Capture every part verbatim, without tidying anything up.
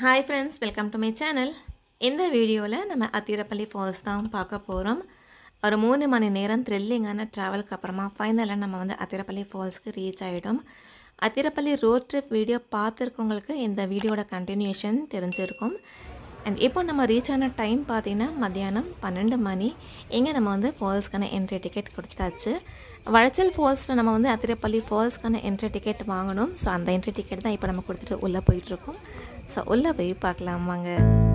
Hi friends, welcome to my channel. In this video, we will Athirapally Falls தான் பார்க்க போறோம். ஒரு மூணு மணி நேரம் த்ரில்லிங்கான டிராவலுக்கு அப்புறமா ஃபைனலா நம்ம வந்து Athirapally Fallsக்கு ரீச் ஆயிட்டோம். Athirapally ரோட் ட்ரிப் வீடியோ பார்த்திருக்கவங்களுக்கு இந்த வீடியோட கண்டினியூஷன் தெரிஞ்சிருக்கும். And இப்போ நம்ம ரீச் ஆன டைம் பார்த்தீங்கன்னா மத்தியானம் பன்னெண்டு மணி. இங்க நம்ம வந்து ஃபால்ஸ்க்கான என்ட்ரி டிக்கெட் கொடுத்தாச்சு. வழச்சல் ஃபால்ஸ்ல நம்ம வந்து Athirapally ஃபால்ஸ்க்கான என்ட்ரி டிக்கெட் வாங்கணும். சோ அந்த என்ட்ரி டிக்கெட் தான் இப்போ நம்ம கொடுத்துட்டு உள்ள போயிட்டு இருக்கோம். சோ உள்ள போய் பார்க்கலாம் வாங்க.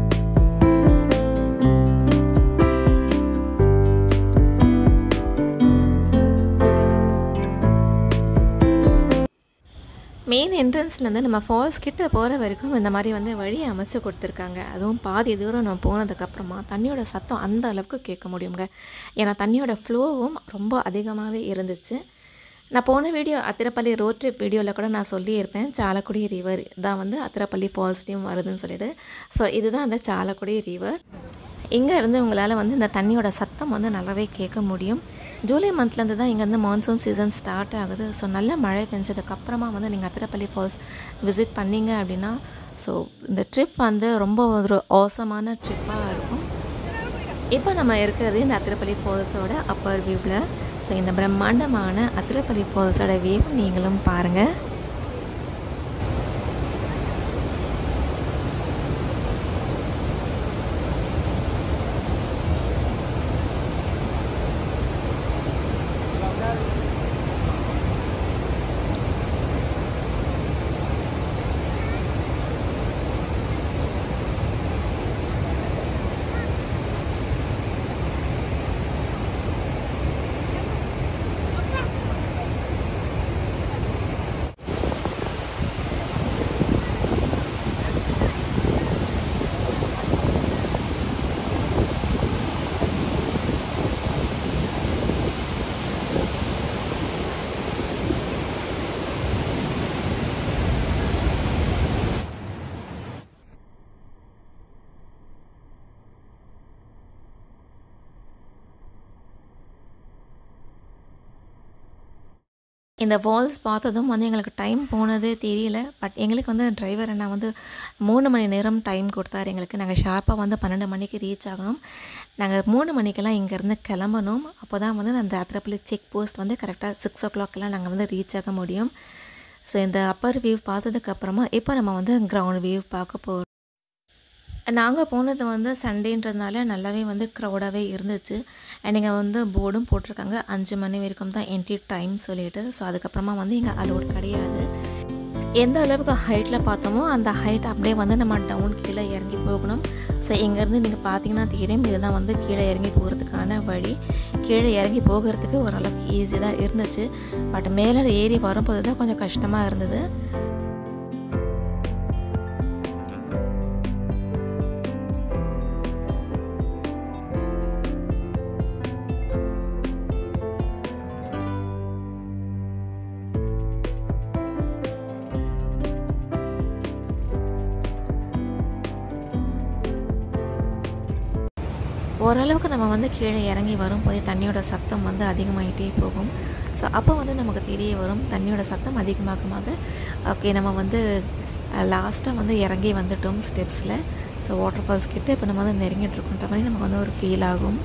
மெயின் என்ட்ரன்ஸ்லேருந்து நம்ம ஃபால்ஸ் கிட்ட போகிற வரைக்கும் இந்த மாதிரி வந்து வழி அமைச்சு கொடுத்துருக்காங்க. அதுவும் பாதி தூரம் நம்ம போனதுக்கப்புறமா தண்ணியோட சத்தம் அந்த அளவுக்கு கேட்க முடியுங்க. ஏன்னா தண்ணியோட ஃப்ளோவும் ரொம்ப அதிகமாகவே இருந்துச்சு. நான் போன வீடியோ Athirapally ரோட் ட்ரிப் வீடியோவில் கூட நான் சொல்லியிருப்பேன், சாலக்குடி ரிவர் தான் வந்து Athirapally ஃபால்ஸ்லையும் வருதுன்னு சொல்லிட்டு. ஸோ இதுதான் அந்த சாலக்குடி ரிவர். இங்கே இருந்து உங்களால் வந்து இந்த தண்ணியோட சத்தம் வந்து நல்லாவே கேட்க முடியும். ஜூலை மந்த்லேருந்து தான் இங்கே வந்து மான்சூன் சீசன் ஸ்டார்ட் ஆகுது. ஸோ நல்ல மழை பெஞ்சதுக்கப்புறமா வந்து நீங்கள் Athirapally ஃபால்ஸ் விசிட் பண்ணிங்க அப்படின்னா ஸோ இந்த ட்ரிப் வந்து ரொம்ப ஒரு ஆசமான ட்ரிப்பாக இருக்கும். இப்போ நம்ம இருக்கிறது இந்த Athirapally ஃபால்ஸோட அப்பர் வியூவில். ஸோ இந்த பிரம்மாண்டமான Athirapally ஃபால்ஸோட வியூ நீங்களும் பாருங்கள். இந்த ஃபால்ஸ் பார்த்ததும் வந்து எங்களுக்கு டைம் போனதே தெரியல. பட் எங்களுக்கு வந்து டிரைவர் அண்ணா வந்து மூணு மணி நேரம் டைம் கொடுத்தாரு எங்களுக்கு. நாங்கள் ஷார்ப்பாக வந்து பன்னெண்டு மணிக்கு ரீச் ஆகணும். நாங்கள் மூணு மணிக்கெல்லாம் இங்கேருந்து கிளம்பணும். அப்போ தான் வந்து அந்த Athirapally செக் போஸ்ட் வந்து கரெக்டாக சிக்ஸ் ஓ கிளாக்கெல்லாம் நாங்கள் வந்து ரீச் ஆக முடியும். ஸோ இந்த அப்பர் வியூ பார்த்ததுக்கப்புறமா இப்போ நம்ம வந்து கிரவுண்ட் வியூ பார்க்க போகிறோம். நாங்கள் போனது வந்து சண்டேன்றதுனால நல்லாவே வந்து க்ரௌடாகவே இருந்துச்சு. அண்ட் இங்கே வந்து போர்டும் போட்டிருக்காங்க, அஞ்சு மணி வரைக்கும் தான் என்ட்ரி டைம் சொல்லிட்டு. ஸோ அதுக்கப்புறமா வந்து இங்கே அலோட் கிடையாது. எந்த அளவுக்கு ஹைட்டில் பார்த்தோமோ அந்த ஹைட் அப்படியே வந்து நம்ம டவுன் கீழே இறங்கி போகணும். ஸோ இங்கேருந்து நீங்கள் பார்த்தீங்கன்னா தெரியும், இதுதான் வந்து கீழே இறங்கி போகிறதுக்கான வழி. கீழே இறங்கி போகிறதுக்கு ஓரளவுக்கு ஈஸி தான் இருந்துச்சு. பட் மேலே ஏறி வரும்போது தான் கொஞ்சம் கஷ்டமாக இருந்தது. ஓரளவுக்கு நம்ம வந்து கீழே இறங்கி வரும்போதே தண்ணியோட சத்தம் வந்து அதிகமாகிட்டே போகும். ஸோ அப்போ வந்து நமக்கு தெரிய வரும் தண்ணியோட சத்தம் அதிகமாகமாக ஓகே நம்ம வந்து லாஸ்ட்டாக வந்து இறங்கி வந்துட்டோம் ஸ்டெப்ஸில். ஸோ வாட்டர் ஃபால்ஸ் கிட்டே இப்போ நம்ம வந்து நெருங்கிட்டுருக்குன்ற மாதிரி நமக்கு வந்து ஒரு ஃபீல் ஆகும்.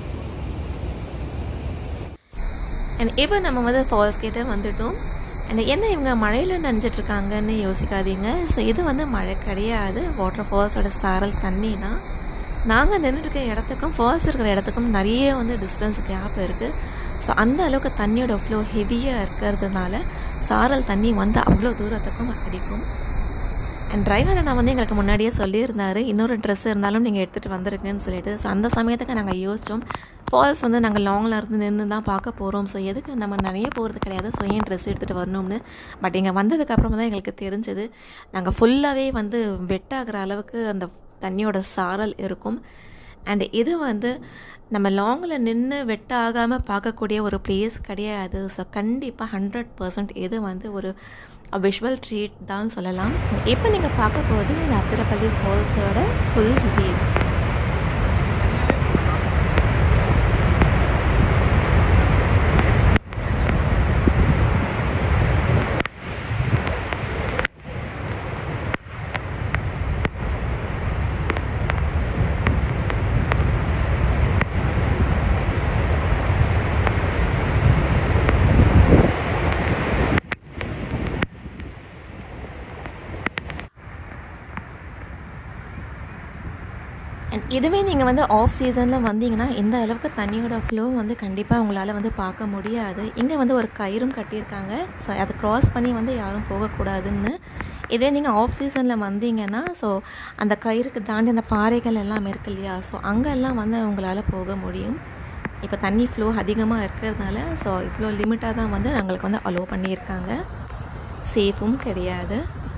அண்ட் இப்போ நம்ம வந்து ஃபால்ஸ் கிட்டே வந்துட்டோம். அண்ட் என்ன இவங்க மழையில் நனைஞ்சிட்ருக்காங்கன்னு யோசிக்காதீங்க. ஸோ இது வந்து மழை கிடையாது, வாட்டர் ஃபால்ஸோட சாரல் தண்ணி தான். நாங்கள் நின்றுருக்க இடத்துக்கும் ஃபால்ஸ் இருக்கிற இடத்துக்கும் நிறைய வந்து டிஸ்டன்ஸ் கேப் இருக்குது. ஸோ அந்த அளவுக்கு தண்ணியோட ஃப்ளோ ஹெவியாக இருக்கிறதுனால சாரல் தண்ணி வந்து அவ்வளோ தூரத்துக்கும் அடிக்கும். அண்ட் டிரைவர் நான் வந்து எங்களுக்கு முன்னாடியே சொல்லியிருந்தார், இன்னொரு ட்ரெஸ் இருந்தாலும் நீங்கள் எடுத்துகிட்டு வந்துருங்கன்னு சொல்லிட்டு. ஸோ அந்த சமயத்துக்கு நாங்கள் யோசித்தோம், ஃபால்ஸ் வந்து நாங்கள் லாங்கில் இருந்து நின்று தான் பார்க்க போகிறோம். ஸோ எதுக்கு நம்ம நிறைய போகிறது கிடையாது, ஸோ ஏன் ட்ரெஸ் எடுத்துகிட்டு வரணும்னு. பட் இங்கே வந்ததுக்கப்புறமா தான் எங்களுக்கு தெரிஞ்சது, நாங்கள் ஃபுல்லாகவே வந்து வெட்டாகிற அளவுக்கு அந்த தண்ணியோட சாரல் இருக்கும். அண்ட் இது வந்து நம்ம லாங்கில் நின்று வெட்ட ஆகாமல் பார்க்கக்கூடிய ஒரு பிளேஸ் கிடையாது. ஸோ கண்டிப்பாக ஹண்ட்ரட் பர்சன்ட் இது வந்து ஒரு விஷுவல் ட்ரீட் தான் சொல்லலாம். இப்போ நீங்கள் பார்க்க போகுது இந்த Athirapally ஃபால்ஸோட ஃபுல் வியூ. இதுவே நீங்கள் வந்து ஆஃப் சீசனில் வந்தீங்கன்னா இந்த அளவுக்கு தண்ணியோட ஃப்ளோ வந்து கண்டிப்பாக உங்களால் வந்து பார்க்க முடியாது. இங்கே வந்து ஒரு கயிறும் கட்டியிருக்காங்க. ஸோ அதை க்ராஸ் பண்ணி வந்து யாரும் போகக்கூடாதுன்னு. இதே நீங்கள் ஆஃப் சீசனில் வந்தீங்கன்னா ஸோ அந்த கயிறுக்கு தாண்டி அந்த பாறைகள் எல்லாம் இருக்கு இல்லையா, ஸோ அங்கெல்லாம் வந்து உங்களால் போக முடியும். இப்போ தண்ணி ஃப்ளோ அதிகமாக இருக்கிறதுனால ஸோ இவ்வளோ லிமிட்டாக தான் வந்து எங்களுக்கு வந்து அலோவ் பண்ணியிருக்காங்க. சேஃபும் கிடையாது.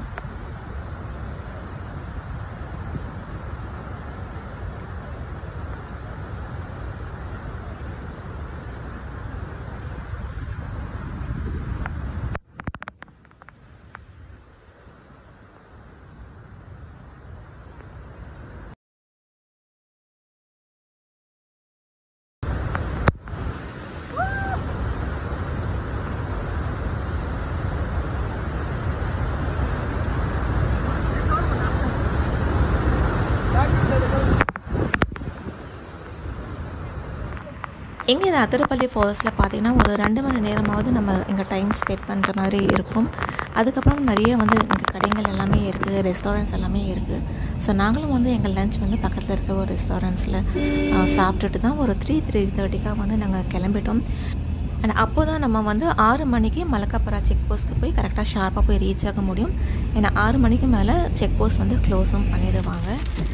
எங்கே இந்த அதிரப்பள்ளி ஃபால்ஸில் பார்த்திங்கன்னா ஒரு ரெண்டு மணி நேரமாவது நம்ம இங்கே டைம் ஸ்பெண்ட் பண்ணுற மாதிரி இருக்கும். அதுக்கப்புறம் நிறைய வந்து இங்கே கடைகள் எல்லாமே இருக்குது, ரெஸ்டாரண்ட்ஸ் எல்லாமே இருக்குது. ஸோ நாங்களும் வந்து எங்கள் லஞ்ச் வந்து பக்கத்தில் இருக்க ஒரு ரெஸ்டாரண்ட்ஸில் சாப்பிட்டுட்டு தான் ஒரு த்ரீ த்ரீ தேர்ட்டிக்காக வந்து நாங்கள் கிளம்பிட்டோம். அண்ட் அப்போ தான் நம்ம வந்து ஆறு மணிக்கு மலக்காப்பரா செக் போஸ்ட்டுக்கு போய் கரெக்டாக ஷார்ப்பாக போய் ரீச் ஆக முடியும். ஏன்னா ஆறு மணிக்கு மேலே செக் போஸ்ட் வந்து க்ளோஸும் பண்ணிவிடுவாங்க.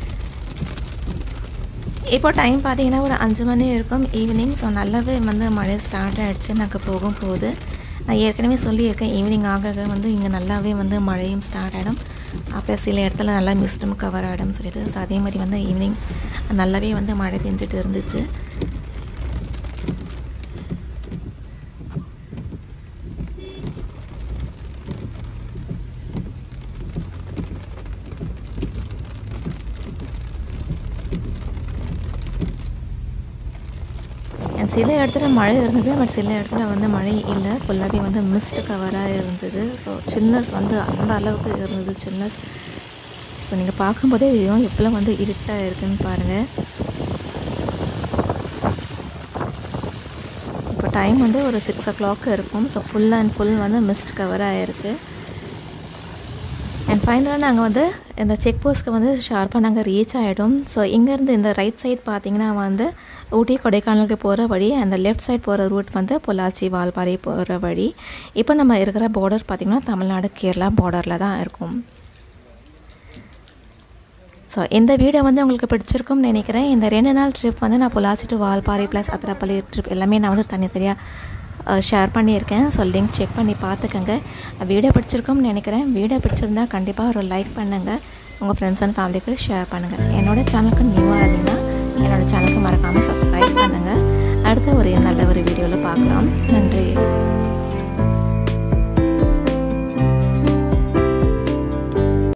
இப்போ டைம் பார்த்திங்கன்னா ஒரு அஞ்சு மணி இருக்கும் ஈவினிங். ஸோ நல்லாவே வந்து மழை ஸ்டார்ட் ஆகிடுச்சு நாங்கள் போகும் போது. நான் ஏற்கனவே சொல்லியிருக்கேன் ஈவினிங் ஆக வந்து இங்கே நல்லாவே வந்து மழையும் ஸ்டார்ட் ஆகிடும். அப்போ சில இடத்துல நல்லா மிஸ்டும் கவர் ஆகிடும் சொல்லிட்டு. ஸோ அதே மாதிரி வந்து ஈவினிங் நல்லாவே வந்து மழை பெஞ்சிட்டு இருந்துச்சு. சில இடத்துல மழை இருந்தது, பட் சில இடத்துல வந்து மழை இல்லை. ஃபுல்லாகவே வந்து மிஸ்ட் கவராக இருந்தது. ஸோ சில்னஸ் வந்து அந்த அளவுக்கு இருந்தது சில்னஸ். ஸோ நீங்கள் பார்க்கும்போதே இதுவும் எப்போலாம் வந்து இருட்டாக இருக்குதுன்னு பாருங்கள். இப்போ டைம் வந்து ஒரு சிக்ஸ் ஓ கிளாக் இருக்கும். ஸோ ஃபுல் அண்ட் ஃபுல் வந்து மிஸ்ட் கவராக இருக்குது. அண்ட் ஃபைனலாக நாங்கள் வந்து இந்த செக் போஸ்ட்க்கு வந்து ஷார்ப்பாக நாங்கள் ரீச் ஆகிடும். ஸோ இங்கேருந்து இந்த ரைட் சைட் பார்த்திங்கன்னா வந்து ஊட்டி கொடைக்கானலுக்கு போகிற வழி, அந்த லெஃப்ட் சைட் போகிற ரூட் வந்து பொள்ளாச்சி வால்பாறை போகிற வழி. இப்போ நம்ம இருக்கிற பார்டர் பார்த்திங்கன்னா தமிழ்நாடு கேரளா பார்டரில் தான் இருக்கும். ஸோ இந்த வீடியோ வந்து உங்களுக்கு பிடிச்சிருக்கும்னு நினைக்கிறேன். இந்த ரெண்டு நாள் ட்ரிப் வந்து நான் Pollachi to Valparai plus Athirappilly trip எல்லாமே நான் வந்து தனித்தனியாக ஷேர் பண்ணியிருக்கேன். ஸோ லிங்க் செக் பண்ணி பார்த்துக்கங்க. வீடியோ பிடிச்சிருக்கும்னு நினைக்கிறேன். வீடியோ பிடிச்சிருந்தா கண்டிப்பாக ஒரு லைக் பண்ணுங்கள், உங்கள் ஃப்ரெண்ட்ஸ் அண்ட் ஃபேமிலிக்கு ஷேர் பண்ணுங்கள். என்னோடய சேனலுக்கு நியூவாக இருந்தீங்கன்னா என்னோடய சேனலுக்கு மறக்காமல் சப்ஸ்கிரைப் பண்ணுங்கள். அடுத்த ஒரு நல்ல ஒரு வீடியோவில் பார்க்கலாம். நன்றி.